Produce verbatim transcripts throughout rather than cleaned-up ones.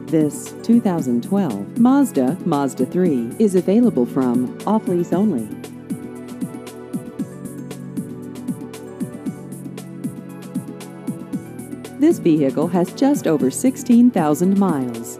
This two thousand twelve Mazda Mazda three is available from off-lease only. This vehicle has just over sixteen thousand miles.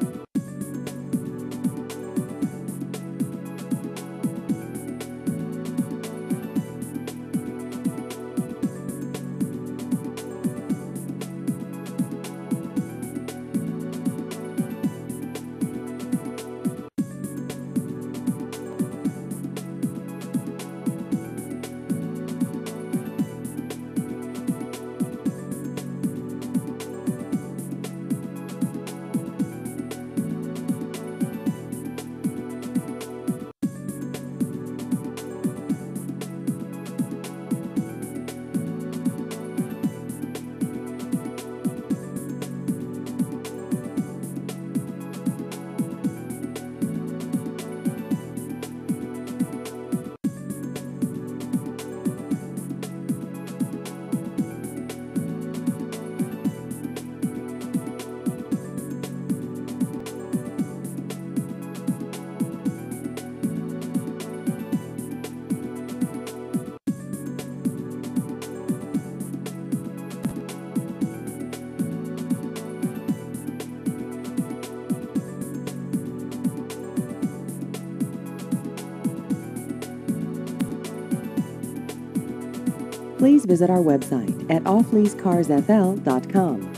Please visit our website at off lease cars f l dot com.